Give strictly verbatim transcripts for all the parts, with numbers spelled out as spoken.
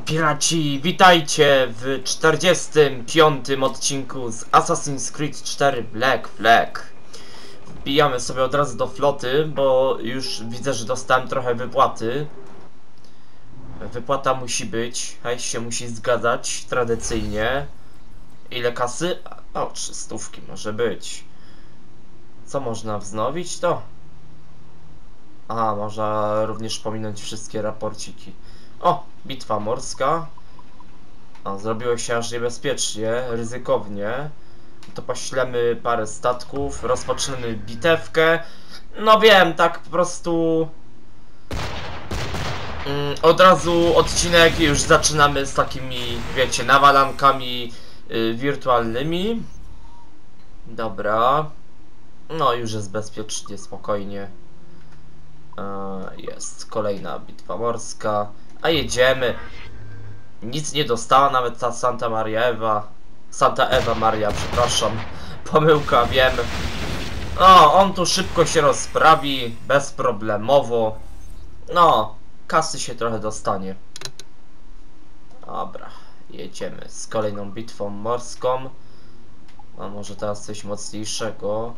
Piraci, witajcie w czterdziestym piątym odcinku z Assassin's Creed cztery Black Flag. Wbijamy sobie od razu do floty, bo już widzę, że dostałem trochę wypłaty. Wypłata musi być, hajs się musi zgadzać, tradycyjnie. Ile kasy? O, trzy stówki może być. Co można wznowić to? Aha, można również pominąć wszystkie raporciki. O, bitwa morska. O, zrobiło się aż niebezpiecznie, ryzykownie. To poślemy parę statków, rozpoczniemy bitewkę. No wiem, tak po prostu... Mm, od razu odcinek już zaczynamy z takimi, wiecie, nawalankami y, wirtualnymi. Dobra. No już jest bezpiecznie, spokojnie. Jest kolejna bitwa morska. A jedziemy. Nic nie dostała nawet ta Santa Maria Ewa. Santa Ewa Maria, przepraszam. Pomyłka, wiem. No, on tu szybko się rozprawi. Bezproblemowo. No, kasy się trochę dostanie. Dobra, jedziemy z kolejną bitwą morską. A może teraz coś mocniejszego.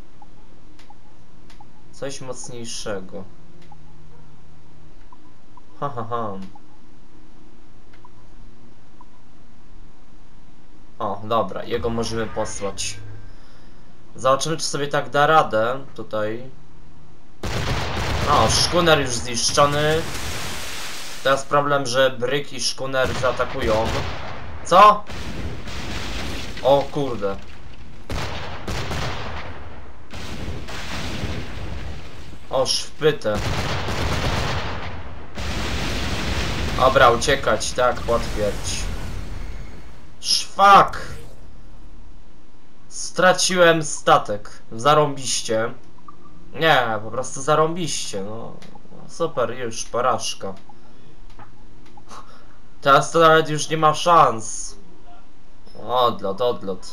Coś mocniejszego. Ha, ha, ha. O, dobra, jego możemy posłać. Zobaczymy, czy sobie tak da radę tutaj. O, szkuner już zniszczony. Teraz problem, że bryk i szkuner zaatakują. Co? O kurde. O, szpytę. Dobra, uciekać, tak, potwierdź. Szwak! Straciłem statek. Zarąbiście. Nie, po prostu zarąbiście, no. Super, już, porażka. Teraz to nawet już nie ma szans. Odlot, odlot.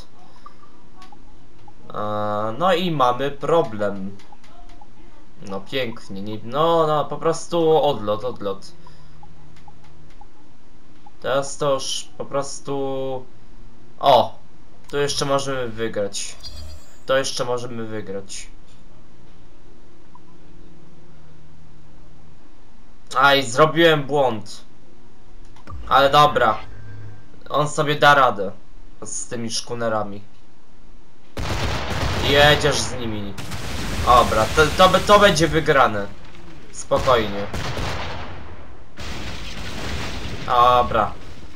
Eee, no i mamy problem. No pięknie, nie, no, no, po prostu odlot, odlot. Teraz to już po prostu... O! Tu jeszcze możemy wygrać. To jeszcze możemy wygrać. Aj, zrobiłem błąd. Ale dobra. On sobie da radę. Z tymi szkunerami. Jedziesz z nimi. Dobra, to, to, to będzie wygrane. Spokojnie. Dobra.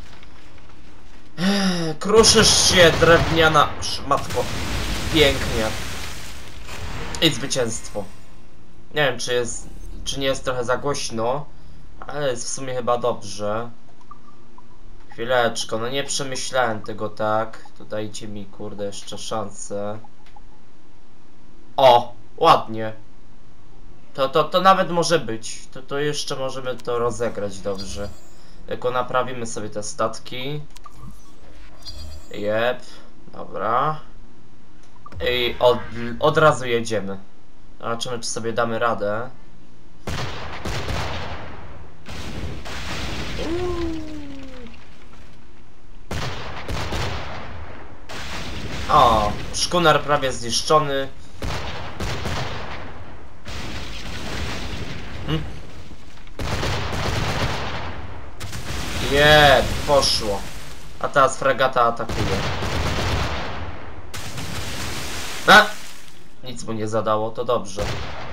Kruszysz się, drewniana szmatko. Pięknie. I zwycięstwo. Nie wiem, czy jest, czy nie jest trochę za głośno, ale jest w sumie chyba dobrze. Chwileczko, no nie przemyślałem tego tak. To dajcie mi, kurde, jeszcze szansę. O, ładnie. To, to, to nawet może być. To, to jeszcze możemy to rozegrać dobrze. Tylko naprawimy sobie te statki. Jep, dobra. I od, od razu jedziemy. Zobaczymy, czy sobie damy radę. O, szkuner prawie zniszczony. Hm? Jep, poszło. A teraz fregata atakuje. A! Nic mu nie zadało, to dobrze.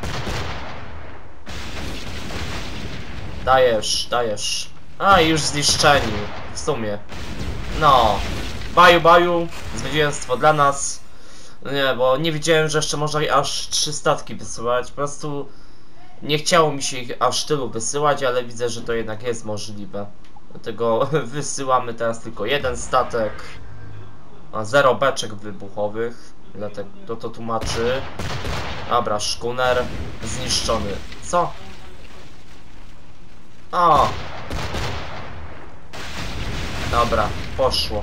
Dajesz, dajesz. A, już zniszczeni. W sumie. No. Baju, baju. Zwycięstwo dla nas. Nie, bo nie wiedziałem, że jeszcze można aż trzy statki wysyłać. Po prostu nie chciało mi się ich aż tylu wysyłać, ale widzę, że to jednak jest możliwe. Dlatego wysyłamy teraz tylko jeden statek. A zero beczek wybuchowych. Dlatego to to tłumaczy. Dobra, szkuner zniszczony. Co? O! Dobra, poszło.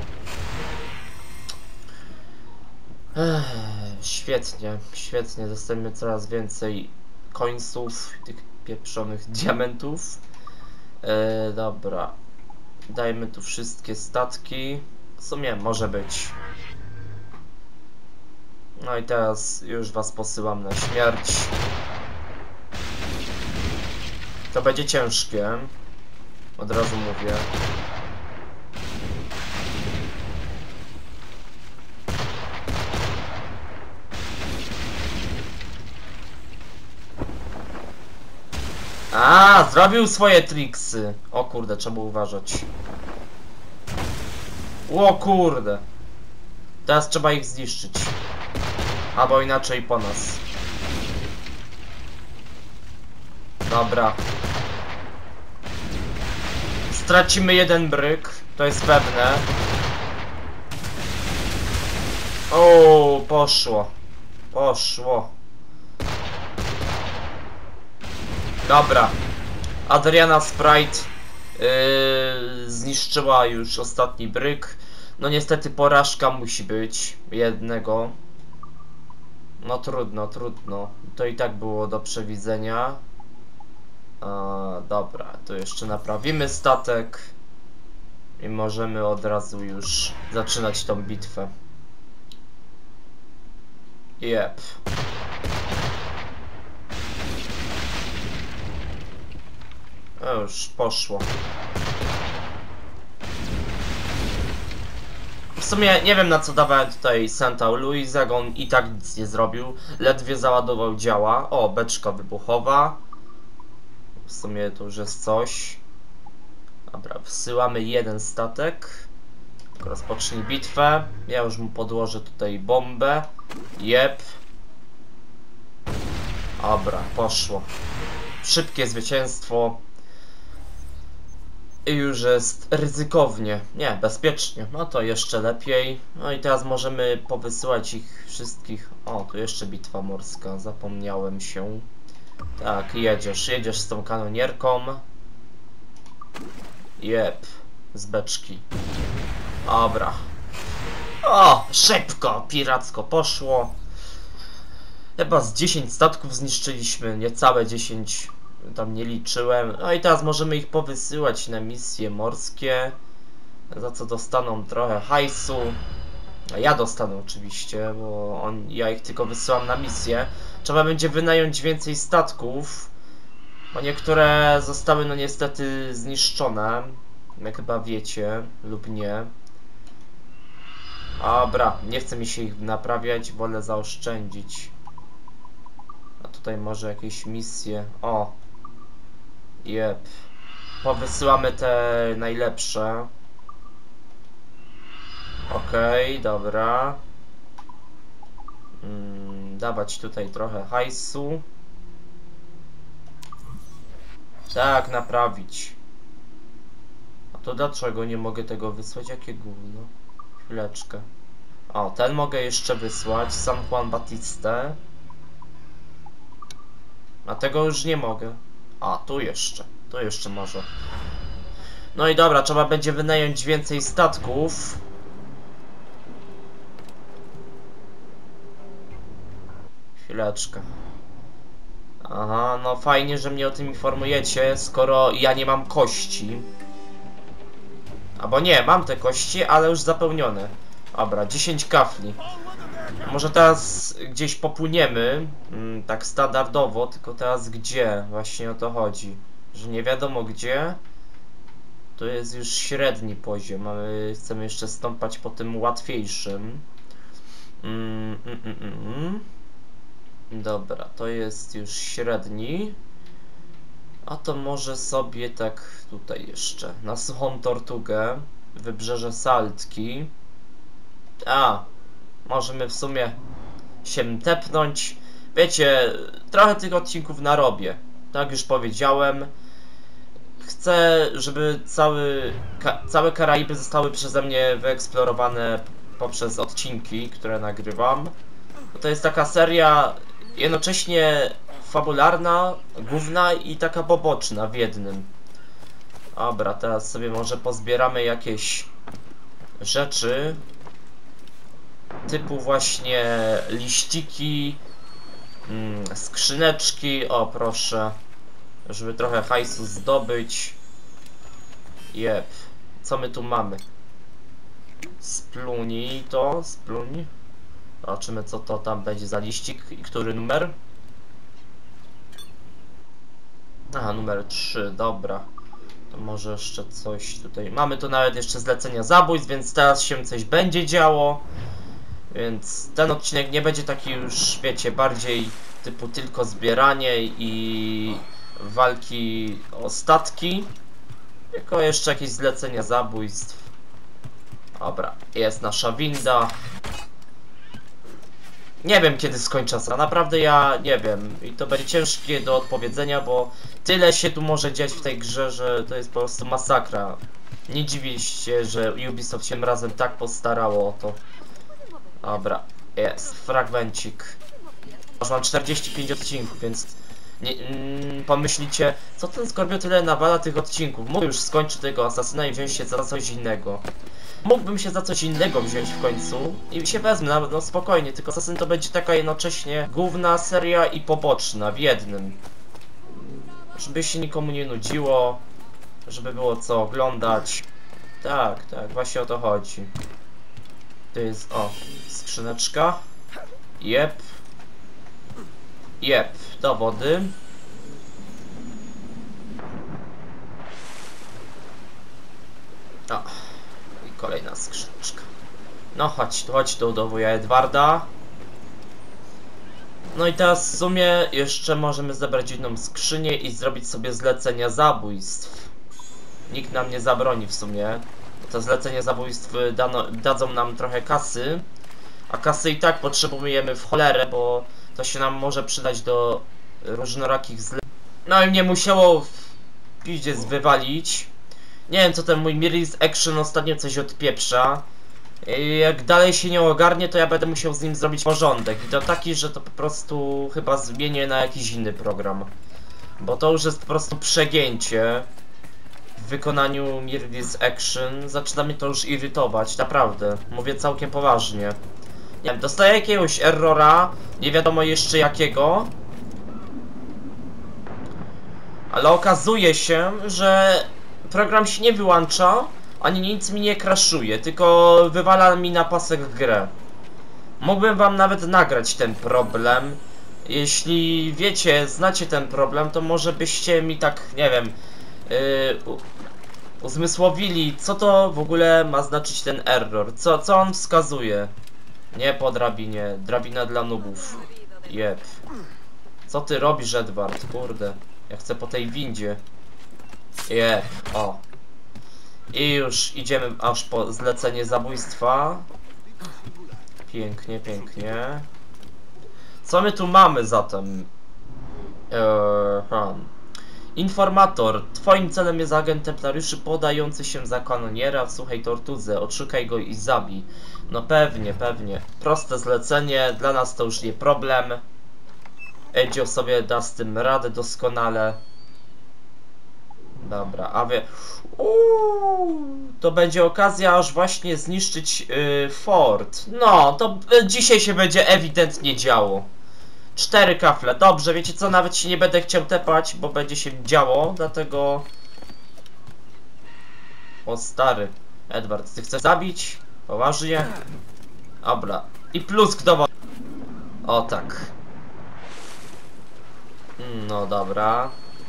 Ech, świetnie, świetnie. Dostajemy coraz więcej końców, tych pieprzonych diamentów. E, dobra. Dajmy tu wszystkie statki. W sumie może być. No i teraz już was posyłam na śmierć. To będzie ciężkie. Od razu mówię. A, zrobił swoje triksy. O kurde, trzeba uważać. O kurde. Teraz trzeba ich zniszczyć. Albo inaczej po nas. Dobra. Stracimy jeden bryk. To jest pewne. O, poszło. Poszło. Dobra. Adriana Sprite yy, zniszczyła już ostatni bryk. No niestety porażka musi być jednego. No trudno, trudno. To i tak było do przewidzenia. A, dobra, to jeszcze naprawimy statek. I możemy od razu już zaczynać tą bitwę. Jep. No już poszło. W sumie nie wiem, na co dawałem tutaj Santa Luisa, jak on i tak nic nie zrobił. Ledwie załadował działa. O, beczka wybuchowa. W sumie to już jest coś. Dobra, wsyłamy jeden statek. Rozpocznij bitwę. Ja już mu podłożę tutaj bombę. Jep. Dobra, poszło. Szybkie zwycięstwo. I już jest ryzykownie. Nie, bezpiecznie. No to jeszcze lepiej. No i teraz możemy powysyłać ich wszystkich. O, tu jeszcze bitwa morska. Zapomniałem się. Tak, jedziesz. Jedziesz z tą kanonierką. Jep. Z beczki. Dobra. O, szybko. Piracko poszło. Chyba z dziesięć statków zniszczyliśmy. Niecałe dziesięć. Tam nie liczyłem. No i teraz możemy ich powysyłać na misje morskie. Za co dostaną trochę hajsu. A ja dostanę oczywiście, bo on, ja ich tylko wysyłam na misję. Trzeba będzie wynająć więcej statków. Bo niektóre zostały no niestety zniszczone. Jak chyba wiecie, lub nie. Dobra, nie chce mi się ich naprawiać, wolę zaoszczędzić. A tutaj może jakieś misje. O! Jep. Powysyłamy te najlepsze. Okej, okay, dobra. Mm, dawać tutaj trochę hajsu. Tak, naprawić. A to dlaczego nie mogę tego wysłać? Jakie gówno? Chwileczkę. O, ten mogę jeszcze wysłać. San Juan Batiste. A tego już nie mogę. A, tu jeszcze. Tu jeszcze może. No i dobra, trzeba będzie wynająć więcej statków. Chwileczkę. Aha, no fajnie, że mnie o tym informujecie, skoro ja nie mam kości. Albo nie, mam te kości, ale już zapełnione. Dobra, dziesięć kafli. Może teraz gdzieś popłyniemy, mm, tak standardowo, tylko teraz gdzie? Właśnie o to chodzi. Że nie wiadomo gdzie. To jest już średni poziom, mamy, chcemy jeszcze stąpać po tym łatwiejszym. Mm, mm, mm, mm. Dobra, to jest już średni. A to może sobie tak tutaj jeszcze, na suchą Tortugę, wybrzeże Saltki. A, możemy w sumie się tepnąć. Wiecie, trochę tych odcinków narobię. Tak już powiedziałem. Chcę, żeby cały, ka całe Karaiby zostały przeze mnie wyeksplorowane poprzez odcinki, które nagrywam. Bo to jest taka seria jednocześnie fabularna, główna i taka poboczna w jednym. Dobra, teraz sobie może pozbieramy jakieś rzeczy. Typu właśnie liściki, mm, skrzyneczki, o proszę, żeby trochę hajsu zdobyć. Jep, Co my tu mamy? Splunij to, spluń. Zobaczymy, co to tam będzie za liścik i który numer. Aha, numer trzy, dobra. To może jeszcze coś tutaj. Mamy tu nawet jeszcze zlecenia zabójstw, więc teraz się coś będzie działo. Więc ten odcinek nie będzie taki już, wiecie, bardziej typu tylko zbieranie i walki o statki. Tylko jeszcze jakieś zlecenia zabójstw. Dobra, jest nasza winda. Nie wiem, kiedy skończę sa. Naprawdę ja nie wiem. I to będzie ciężkie do odpowiedzenia, bo tyle się tu może dziać w tej grze, że to jest po prostu masakra. Nie dziwię się, że Ubisoft się razem tak postarało o to. Dobra, jest. Fragmencik. Już mam czterdzieści pięć odcinków, więc nie, mm, pomyślicie, co ten Scorpio tyle nawala tych odcinków. Mógł już skończyć tego Asasyna i wziąć się za coś innego. Mógłbym się za coś innego wziąć w końcu i się wezmę, no, no spokojnie, tylko Assassin to będzie taka jednocześnie główna seria i poboczna w jednym. Żeby się nikomu nie nudziło, żeby było co oglądać. Tak, tak, właśnie o to chodzi. To jest, o, skrzyneczka. Jep. Jep, dowody. O. Kolejna skrzyneczka. No chodź, chodź tu do wuja Edwarda. No i teraz w sumie jeszcze możemy zebrać jedną skrzynię i zrobić sobie zlecenia zabójstw. Nikt nam nie zabroni w sumie. To zlecenie zabójstw dano, dadzą nam trochę kasy. A kasy i tak potrzebujemy w cholerę, bo to się nam może przydać do różnorakich zleceń. No i mnie musiało w piździe wywalić. Nie wiem, co ten mój Mirror's Action ostatnio coś odpieprza. I jak dalej się nie ogarnie, to ja będę musiał z nim zrobić porządek. I to taki, że to po prostu chyba zmienię na jakiś inny program. Bo to już jest po prostu przegięcie w wykonaniu Mirror's Action. Zaczyna mnie to już irytować, naprawdę. Mówię całkiem poważnie. Nie wiem, dostaję jakiegoś errora, nie wiadomo jeszcze jakiego. Ale okazuje się, że program się nie wyłącza, ani nic mi nie crashuje, tylko wywala mi na pasek grę. Mógłbym wam nawet nagrać ten problem. Jeśli wiecie, znacie ten problem, to może byście mi tak, nie wiem, yy, uzmysłowili, co to w ogóle ma znaczyć ten error. Co, co on wskazuje? Nie po drabinie, drabina dla nubów. Jeb. Co ty robisz, Edward? Kurde, ja chcę po tej windzie. Jeb, o. I już idziemy aż po zlecenie zabójstwa. Pięknie, pięknie. Co my tu mamy zatem? Eee, hmm. Informator. Twoim celem jest agent templariuszy podający się za kanoniera w suchej tortudze. Odszukaj go i zabij. No pewnie, pewnie. Proste zlecenie. Dla nas to już nie problem. Edzio sobie da z tym radę doskonale. Dobra, a wie... Uuu, to będzie okazja aż właśnie zniszczyć yy, fort. No, to y, dzisiaj się będzie ewidentnie działo. Cztery kafle, dobrze, wiecie co, nawet się nie będę chciał tepać, bo będzie się działo, dlatego... O stary, Edward, ty chcesz zabić? Poważnie? Dobra, i plusk do wody. O tak. No dobra.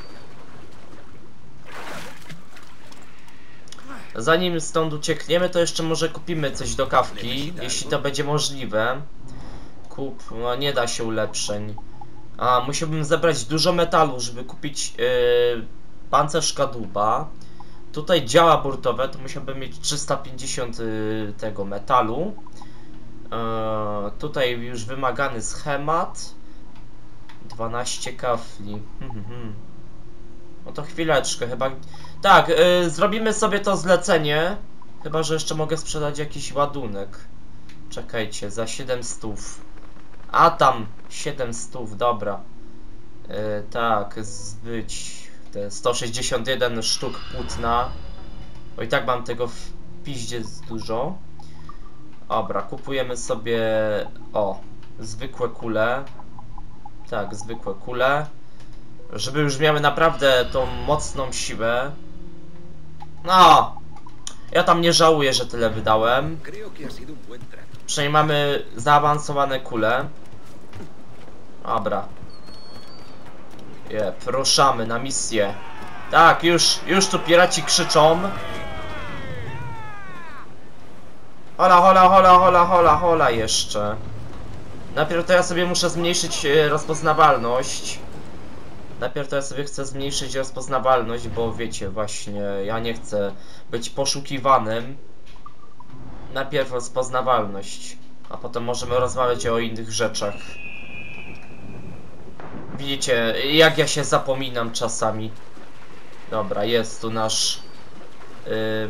Zanim stąd uciekniemy, to jeszcze może kupimy coś do kawki, jeśli to będzie możliwe. Kup, no nie da się ulepszeń. A, musiałbym zebrać dużo metalu, żeby kupić yy, pancerz kadłuba. Tutaj działa burtowe, to musiałbym mieć trzysta pięćdziesiąt yy, tego metalu. Yy, tutaj już wymagany schemat. dwanaście kafli. Hmm, hmm. No to chwileczkę, chyba... Tak, yy, zrobimy sobie to zlecenie. Chyba, że jeszcze mogę sprzedać jakiś ładunek. Czekajcie, za siedem stów. A tam, siedem stów, dobra. Yy, tak, zbyć te sto sześćdziesiąt jeden sztuk płótna. Bo i tak mam tego w piździe dużo. Dobra, kupujemy sobie... O, zwykłe kule. Tak, zwykłe kule. Żeby już miały naprawdę tą mocną siłę. No! Ja tam nie żałuję, że tyle wydałem. Przynajmniej mamy zaawansowane kule. Dobra. Jep, ruszamy na misję. Tak, już, już tu piraci krzyczą. Hola, hola, hola, hola, hola, hola jeszcze. Najpierw to ja sobie muszę zmniejszyć e, rozpoznawalność. Najpierw to ja sobie chcę zmniejszyć rozpoznawalność, bo wiecie, właśnie, ja nie chcę być poszukiwanym. Najpierw rozpoznawalność, a potem możemy rozmawiać o innych rzeczach. Widzicie, jak ja się zapominam czasami. Dobra, jest tu nasz yy,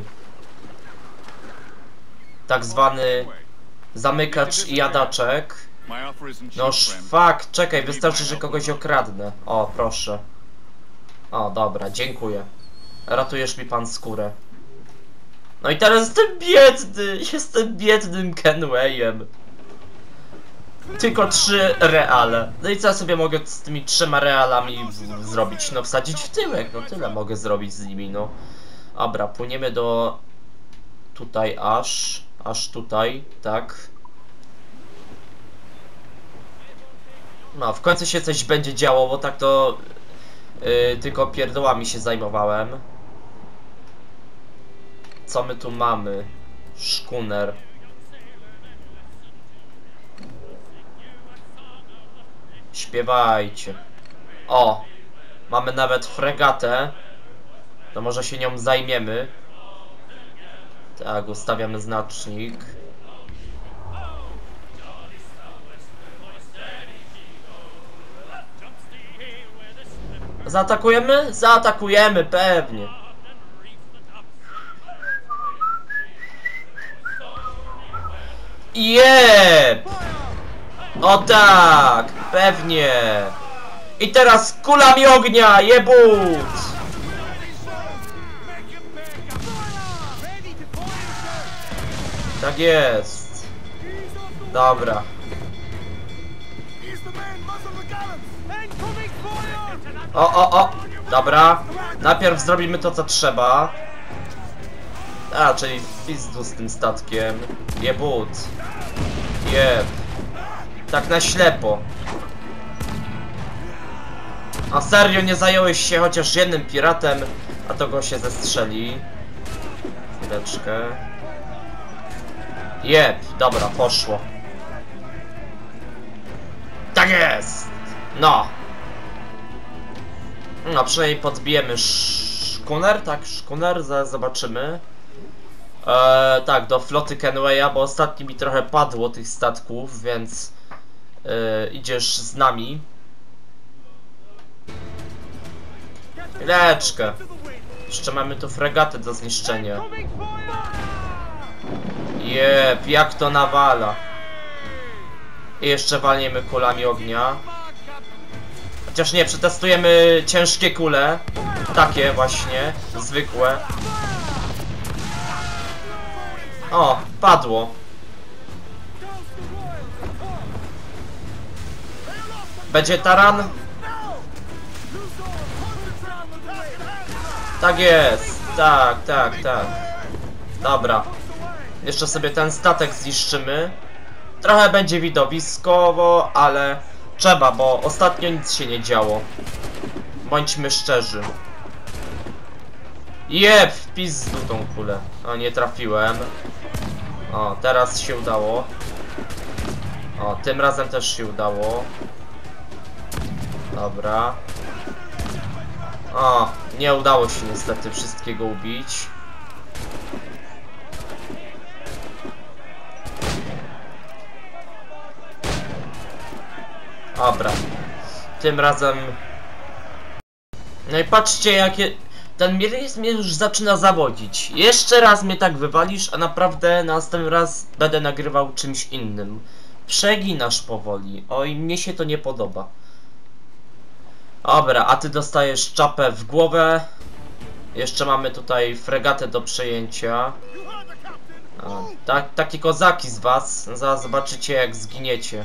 tak zwany zamykacz i jadaczek. No fuck, czekaj, wystarczy, że kogoś okradnę. O, proszę. O, dobra, dziękuję. Ratujesz mi pan skórę. No i teraz jestem biedny, jestem biednym Kenwayem. Tylko trzy reale. No i co ja sobie mogę z tymi trzema realami zrobić? No wsadzić w tyłek, no tyle mogę zrobić z nimi, no. Dobra, płyniemy do... Tutaj aż, aż tutaj, tak. No, w końcu się coś będzie działo, bo tak to... Yy, tylko pierdołami się zajmowałem. Co my tu mamy? Szkuner. Śpiewajcie. O! Mamy nawet fregatę. To może się nią zajmiemy. Tak, ustawiamy znacznik. Zaatakujemy? Zaatakujemy, pewnie. Jep! O tak! Pewnie! I teraz kulami ognia! Jebut! Tak jest. Dobra. O, o, o! Dobra. Najpierw zrobimy to, co trzeba. A, czyli w pizdu z tym statkiem. Jebut. Jeb. Tak na ślepo. A serio, nie zająłeś się chociaż jednym piratem, a to go się zestrzeli. Chwileczkę. Jeb, dobra, poszło. Tak jest! No. No, przynajmniej podbijemy szkuner, tak, szkuner, zaraz zobaczymy. Eee, tak, do floty Kenwaya, bo ostatnio mi trochę padło tych statków, więc eee, idziesz z nami. Chwileczkę. Jeszcze mamy tu fregatę do zniszczenia. Jep, jak to nawala. I jeszcze walniemy kulami ognia. Chociaż nie, przetestujemy ciężkie kule. Takie właśnie, zwykłe. O, padło. Będzie taran? Tak jest, tak, tak, tak. Dobra. Jeszcze sobie ten statek zniszczymy. Trochę będzie widowiskowo, ale trzeba, bo ostatnio nic się nie działo. Bądźmy szczerzy. Jeb, w pizdu tą kulę. O, nie trafiłem. O, teraz się udało. O, tym razem też się udało. Dobra. O, nie udało się niestety wszystkiego ubić. Dobra. Tym razem... No i patrzcie, jakie... Ten Miris mnie już zaczyna zawodzić. Jeszcze raz mnie tak wywalisz, a naprawdę następny raz będę nagrywał czymś innym. Przeginasz powoli. Oj, mnie się to nie podoba. Dobra, a ty dostajesz czapę w głowę. Jeszcze mamy tutaj fregatę do przejęcia. A, tak, takie kozaki z was. Zaraz zobaczycie, jak zginiecie.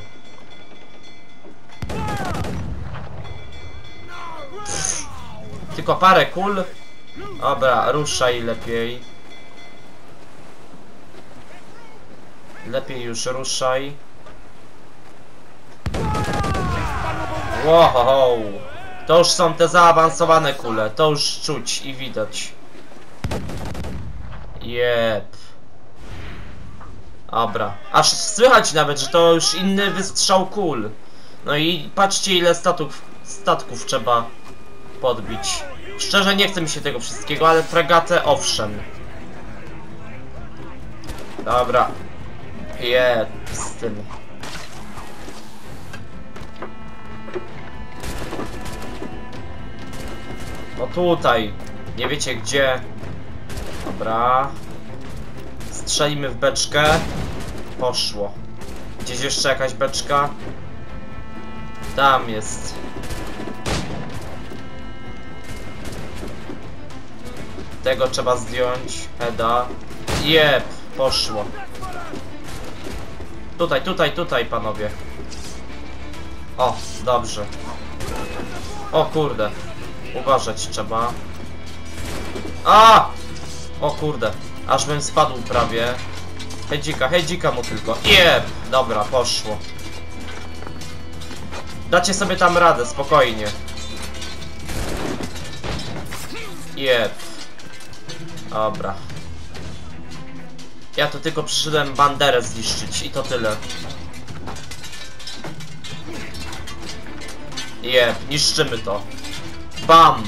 Pff, tylko parę kul. Dobra, ruszaj lepiej. Lepiej już ruszaj. Wow, to już są te zaawansowane kule, to już czuć i widać. Jep. Dobra, aż słychać nawet, że to już inny wystrzał kul. No i patrzcie, ile statków, statków trzeba podbić. Szczerze nie chce mi się tego wszystkiego, ale fregatę owszem. Dobra. Jep, z tym. No tutaj. Nie wiecie gdzie. Dobra. Strzelimy w beczkę. Poszło. Gdzieś jeszcze jakaś beczka? Tam jest. Tego trzeba zdjąć. Heda. Jep, poszło. Tutaj, tutaj, tutaj, panowie. O, dobrze. O kurde. Uważać trzeba. A! O kurde. Aż bym spadł prawie. Hedzika, hedzika mu tylko. Jep! Dobra, poszło. Dacie sobie tam radę, spokojnie. Jep. Dobra. Ja tu tylko przyszedłem banderę zniszczyć i to tyle. Jep, niszczymy to. Bam!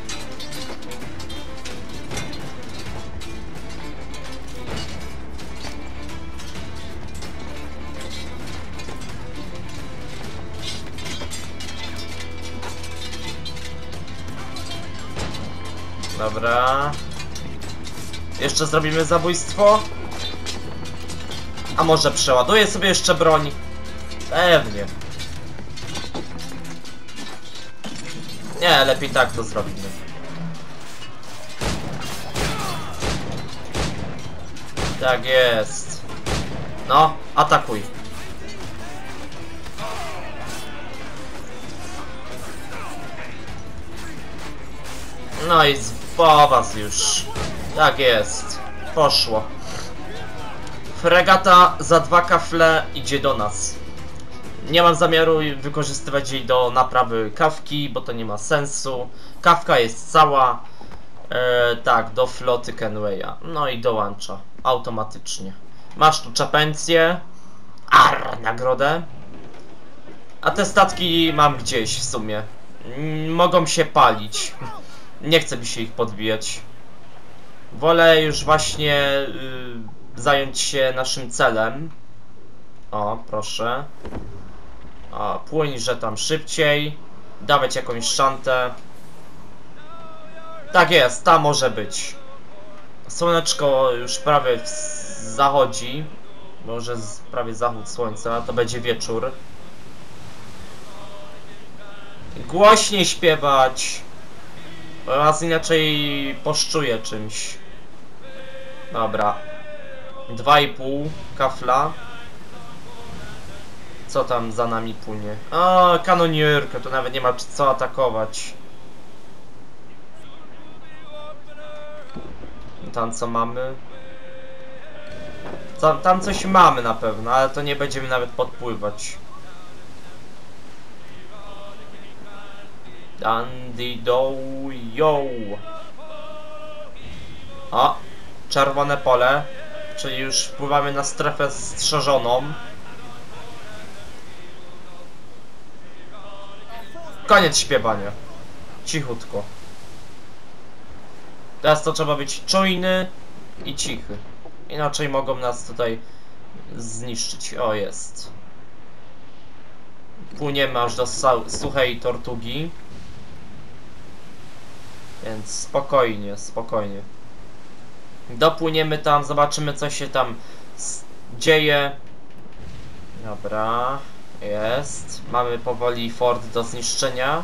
Dobra. Jeszcze zrobimy zabójstwo? A może przeładuję sobie jeszcze broń? Pewnie. Nie, lepiej tak to zrobimy. Tak jest. No, atakuj. No i po was już. Tak jest. Poszło. Fregata za dwa kafle idzie do nas. Nie mam zamiaru wykorzystywać jej do naprawy kawki, bo to nie ma sensu. Kawka jest cała. E, tak, do floty Kenwaya. No i dołącza. Automatycznie. Masz tu czapencję. Arr, nagrodę. A te statki mam gdzieś w sumie. Mm, mogą się palić. Nie chcę mi się ich podbijać. Wolę już właśnie y, zająć się naszym celem. O, proszę. O, płyń, że tam szybciej. Dawać jakąś szantę. Tak jest, ta może być. Słoneczko już prawie zachodzi. Może prawie zachód słońca, to będzie wieczór. Głośniej śpiewać. Bo nas inaczej poszczuję czymś. Dobra. Dwa i pół kafla. Co tam za nami płynie? O, kanonierka, to nawet nie ma co atakować. Tam co mamy? Tam, tam coś mamy na pewno, ale to nie będziemy nawet podpływać. Dandy do yo. O, czerwone pole, czyli już wpływamy na strefę strzeżoną. Koniec śpiewania. Cichutko. Teraz to trzeba być czujny i cichy. Inaczej mogą nas tutaj zniszczyć. O, jest. Płyniemy aż do suchej tortugi. Więc spokojnie, spokojnie. Dopłyniemy tam, zobaczymy co się tam dzieje. Dobra, jest. Mamy powoli fort do zniszczenia.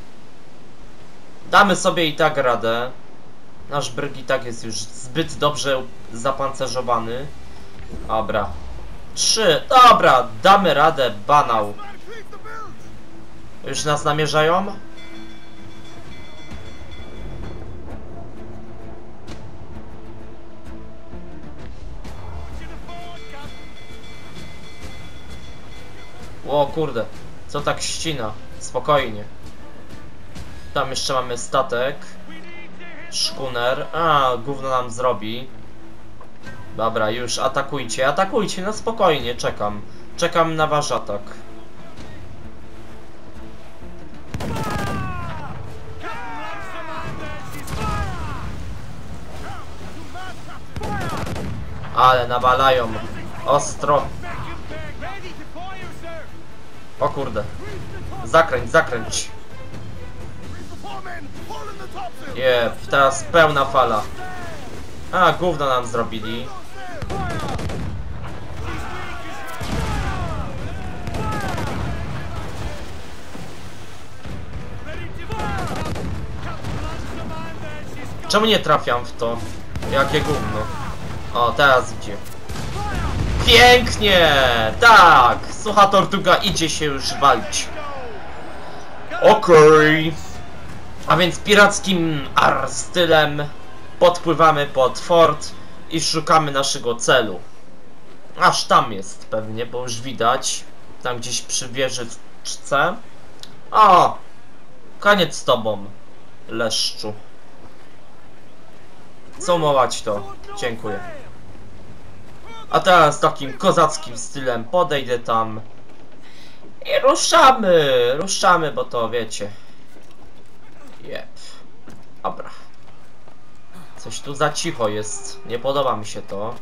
Damy sobie i tak radę. Nasz bryg i tak jest już zbyt dobrze zapancerzowany. Dobra. Trzy. Dobra, damy radę, banał. Już nas namierzają? kurde, co tak ścina? Spokojnie. Tam jeszcze mamy statek. Szkuner. A, gówno nam zrobi. Dobra, już atakujcie, atakujcie, no spokojnie, czekam. Czekam na wasz atak. Ale nawalają. Ostro. O kurde. Zakręć, zakręć. Jep, teraz pełna fala. A, gówno nam zrobili. Czemu nie trafiam w to? Jakie gówno. O, teraz idzie. Pięknie! Tak! Sucha tortuga idzie się już walić. Okej. Okay. A więc pirackim ar stylem podpływamy pod fort i szukamy naszego celu. Aż tam jest pewnie, bo już widać. Tam gdzieś przy wieżyczce. O! Koniec z tobą, leszczu. Cumować to. Dziękuję. A teraz takim kozackim stylem podejdę tam. I ruszamy! Ruszamy, bo to wiecie. Jep. Dobra. Coś tu za cicho jest. Nie podoba mi się to.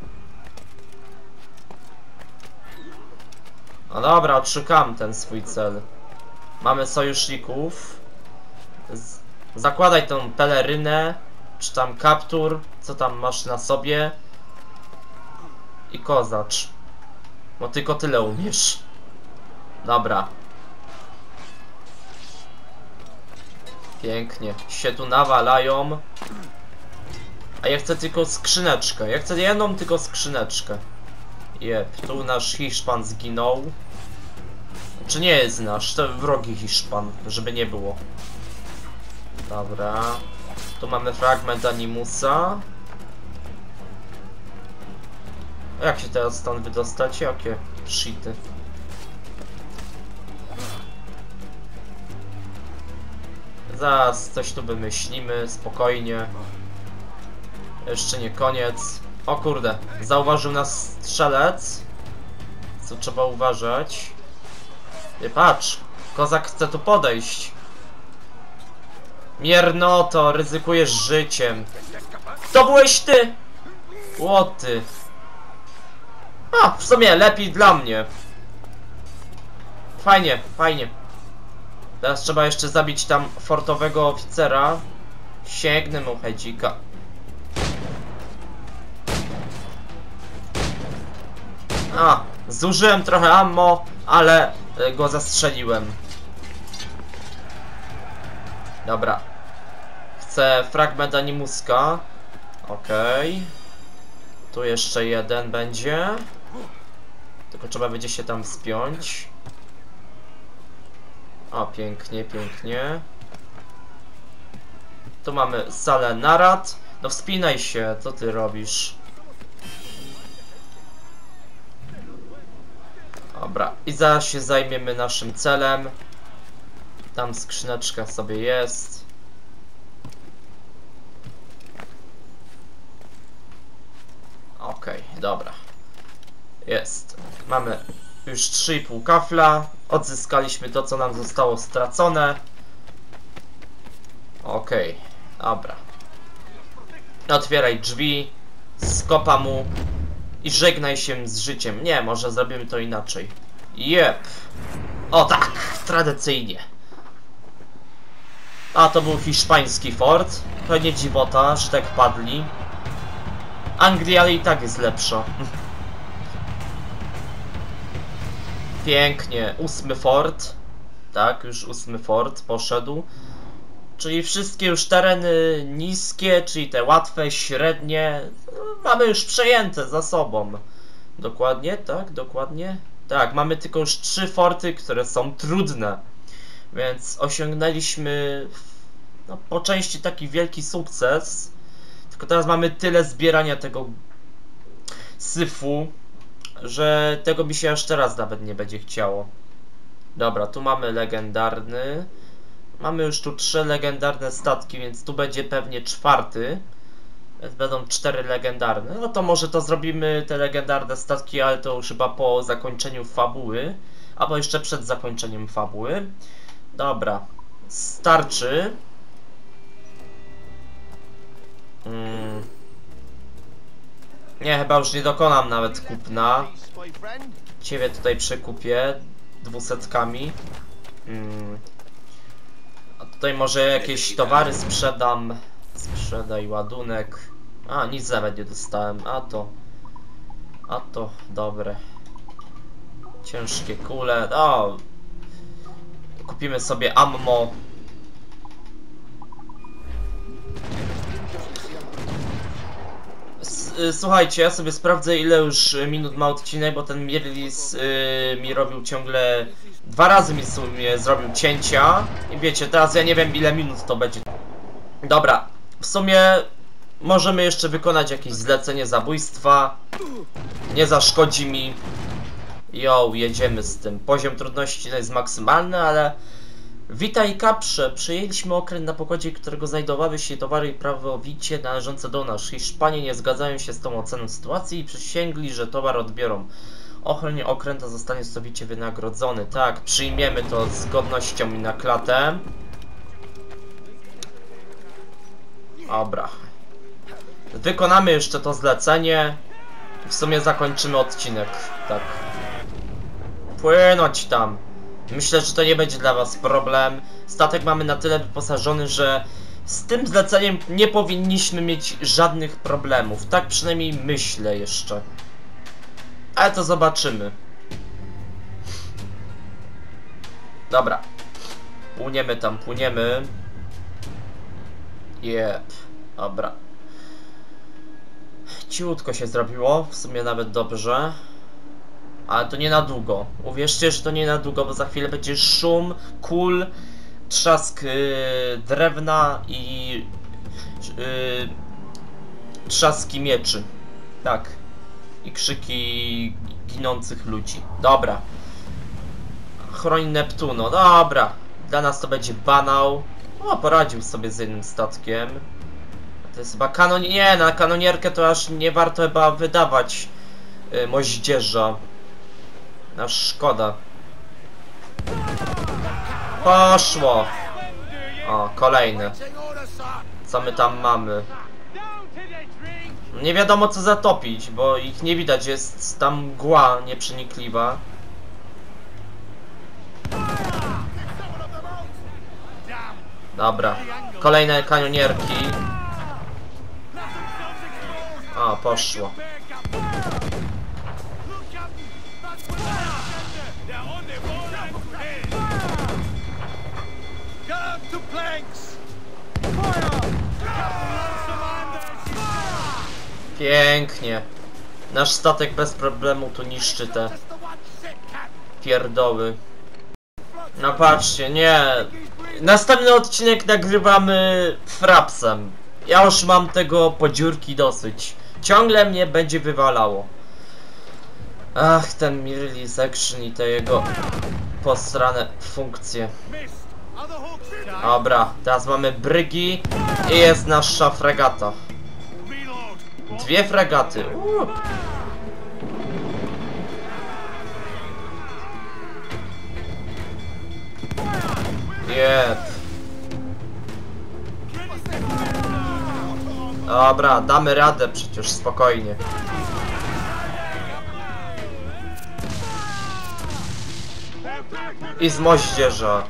No dobra, odszukam ten swój cel. Mamy sojuszników. Z Zakładaj tą pelerynę. Czy tam kaptur. Co tam masz na sobie. I kozacz. Bo tylko tyle umiesz. Dobra. Pięknie. Się tu nawalają. A ja chcę tylko skrzyneczkę. Ja chcę jedną tylko skrzyneczkę. Jep, tu nasz Hiszpan zginął. Czy nie jest nasz? To wrogi Hiszpan, żeby nie było. Dobra. Tu mamy fragment Animusa. Jak się teraz stąd wydostać? Jakie shity. Zaraz coś tu wymyślimy, spokojnie. Jeszcze nie koniec. O kurde, zauważył nas strzelec. Co trzeba uważać. Ty patrz, kozak chce tu podejść. Miernoto, ryzykujesz życiem. To byłeś ty! Łoty. A, w sumie lepiej dla mnie. Fajnie, fajnie. Teraz trzeba jeszcze zabić tam fortowego oficera. Sięgnę mu hedzika. A, zużyłem trochę ammo, ale go zastrzeliłem. Dobra. Chcę fragment Animuska. Okej. Okay. Tu jeszcze jeden będzie. Tylko trzeba będzie się tam wspiąć. O, pięknie, pięknie. Tu mamy salę narad. No wspinaj się, co ty robisz? Dobra, i zaraz się zajmiemy naszym celem. Tam skrzyneczka sobie jest. Okej, okay, dobra. Jest. Mamy już trzy i pół kafla. Odzyskaliśmy to, co nam zostało stracone. Okej, okay, dobra. Otwieraj drzwi. Skopa mu. I żegnaj się z życiem. Nie, może zrobimy to inaczej. Jep. O tak, tradycyjnie. A to był hiszpański fort. To nie dziwota, że tak padli. Anglia i tak jest lepsza. Pięknie. Ósmy fort. Tak, już ósmy fort poszedł. Czyli wszystkie już tereny niskie, czyli te łatwe, średnie, mamy już przejęte za sobą. Dokładnie, tak, dokładnie. Tak, mamy tylko już trzy forty, które są trudne. Więc osiągnęliśmy no, po części taki wielki sukces. Tylko teraz mamy tyle zbierania tego syfu, że tego mi się aż teraz nawet nie będzie chciało. Dobra, tu mamy legendarny. Mamy już tu trzy legendarne statki, więc tu będzie pewnie czwarty. Więc będą cztery legendarne. No to może to zrobimy te legendarne statki, ale to już chyba po zakończeniu fabuły. Albo jeszcze przed zakończeniem fabuły. Dobra. Starczy. Hmm. Nie, chyba już nie dokonam nawet kupna. Ciebie tutaj przekupię dwusetkami. Hmm. A tutaj może jakieś towary sprzedam. Sprzedaj ładunek. A, nic nawet nie dostałem. A to. A to dobre. Ciężkie kule. O! Kupimy sobie ammo. Słuchajcie, ja sobie sprawdzę, ile już minut ma odcinek, bo ten Mirlis yy, mi robił ciągle... Dwa razy mi w sumie zrobił cięcia. I wiecie, teraz ja nie wiem, ile minut to będzie. Dobra, w sumie możemy jeszcze wykonać jakieś zlecenie zabójstwa. Nie zaszkodzi mi. Jo, jedziemy z tym. Poziom trudności to jest maksymalny, ale... Witaj, Kaprze. Przyjęliśmy okręt, na pokładzie którego znajdowały się towary i prawowicie należące do nas. Hiszpanie nie zgadzają się z tą oceną sytuacji i przysięgli, że towar odbiorą. Ochronie okręta zostanie sowicie wynagrodzony. Tak, przyjmiemy to z godnością i na klatę. Dobra. Wykonamy jeszcze to zlecenie. W sumie zakończymy odcinek. Tak. Płynąć tam. Myślę, że to nie będzie dla was problem. Statek mamy na tyle wyposażony, że z tym zleceniem nie powinniśmy mieć żadnych problemów. Tak przynajmniej myślę jeszcze. Ale to zobaczymy. Dobra. Płyniemy tam, płyniemy. Jep. Dobra. Ciutko się zrobiło, w sumie nawet dobrze. Ale to nie na długo. Uwierzcie, że to nie na długo, bo za chwilę będzie szum, kul, trzask yy, drewna i yy, trzaski mieczy. Tak. I krzyki ginących ludzi. Dobra. Chroń Neptuno. Dobra. Dla nas to będzie banał. O, poradził sobie z jednym statkiem. To jest chyba kanon... Nie, na kanonierkę to aż nie warto chyba wydawać yy, moździerza. Aż szkoda. Poszło. O, kolejne. Co my tam mamy? Nie wiadomo co zatopić, bo ich nie widać. Jest tam mgła nieprzenikliwa. Dobra. Kolejne kanionierki. O, poszło. Pięknie. Nasz statek bez problemu tu niszczy te pierdoły. No patrzcie, nie. Następny odcinek nagrywamy frapsem. Ja już mam tego podziurki dosyć. Ciągle mnie będzie wywalało. Ach, ten Mirlis Action i te jego posrane funkcje. Dobra, teraz mamy brygi i jest nasza fregata. Dwie fregaty. Uuu. Jep. Dobra, damy radę przecież spokojnie. I z moździerza.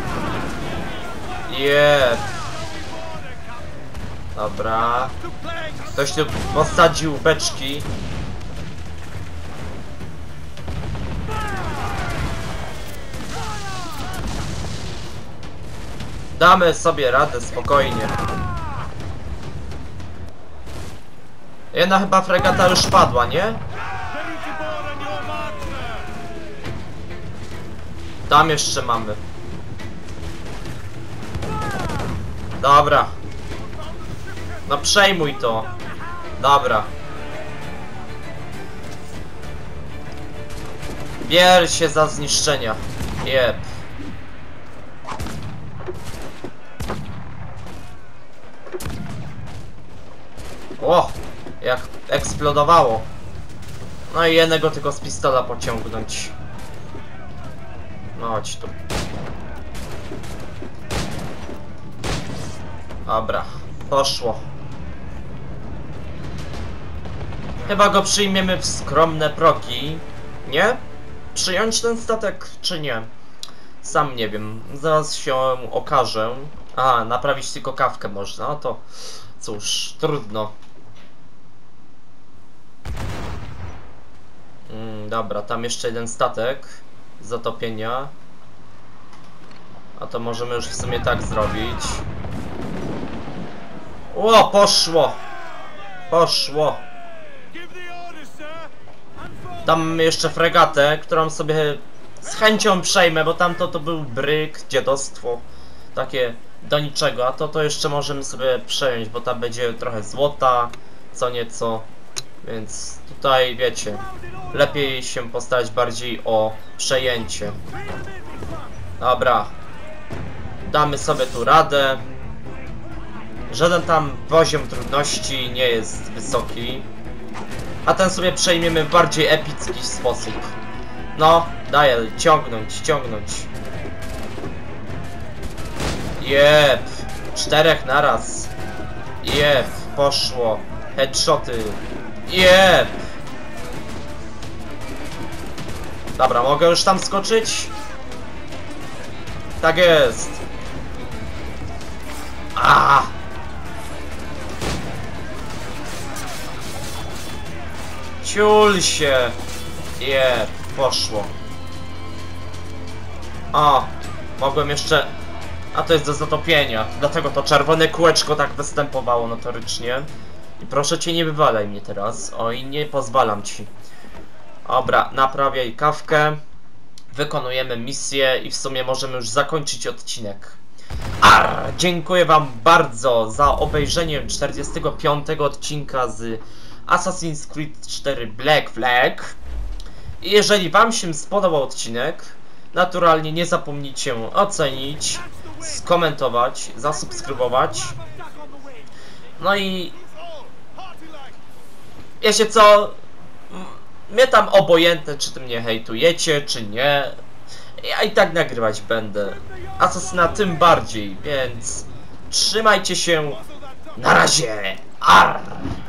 Jep. Dobra. Ktoś tu posadził beczki. Damy sobie radę spokojnie. Jedna chyba fregata już padła, nie? Tam jeszcze mamy. Dobra. No przejmuj to. Dobra. Bierz się za zniszczenia. Jep. O! Jak eksplodowało. No i jednego tylko z pistola pociągnąć. No chodź tu. Dobra, poszło. Chyba go przyjmiemy w skromne progi. Nie? Przyjąć ten statek, czy nie? Sam nie wiem. Zaraz się okażę. A, naprawić tylko kawkę można. No to cóż, trudno. Mm, dobra, tam jeszcze jeden statek zatopienia. A to możemy już w sumie tak zrobić. O, poszło! Poszło! Tam jeszcze fregatę, którą sobie z chęcią przejmę, bo tamto to był bryk, dziadostwo. Takie do niczego, a to to jeszcze możemy sobie przejąć, bo tam będzie trochę złota, co nieco. Więc tutaj wiecie, lepiej się postarać bardziej o przejęcie. Dobra. Damy sobie tu radę. Żaden tam poziom trudności nie jest wysoki. A ten sobie przejmiemy w bardziej epicki sposób. No, daję, ciągnąć, ciągnąć. Jep, czterech naraz. Jep, poszło. Headshoty. Jep. Dobra, mogę już tam skoczyć? Tak jest. A! Ciul się. Jep, poszło. O, mogłem jeszcze... A to jest do zatopienia. Dlatego to czerwone kółeczko tak występowało notorycznie. I proszę cię, nie wywalaj mnie teraz. Oj, nie pozwalam ci. Dobra, naprawiaj kawkę. Wykonujemy misję i w sumie możemy już zakończyć odcinek. Arr, dziękuję wam bardzo za obejrzenie czterdziestego piątego odcinka z Assassin's Creed cztery Black Flag. I jeżeli wam się spodobał odcinek, naturalnie nie zapomnijcie ocenić, skomentować, zasubskrybować. No i wiecie co? Mnie tam obojętne, czy ty mnie hejtujecie, czy nie. Ja i tak nagrywać będę. Asasyna tym bardziej, więc trzymajcie się. Na razie. Arr.